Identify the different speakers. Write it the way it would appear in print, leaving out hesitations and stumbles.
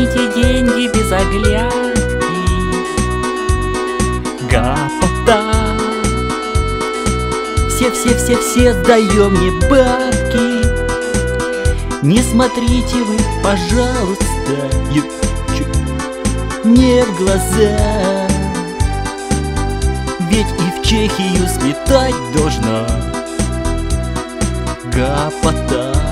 Speaker 1: возьмите деньги без оглядки. Гопота. Все даем мне бабки. Не смотрите вы, пожалуйста, мне в глаза. Ведь и в Чехию слетать должна гопота.